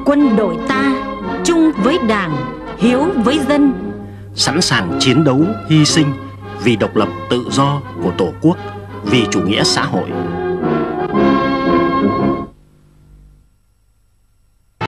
Quân đội ta chung với Đảng, hiếu với dân, sẵn sàng chiến đấu, hy sinh vì độc lập tự do của Tổ quốc, vì chủ nghĩa xã hội.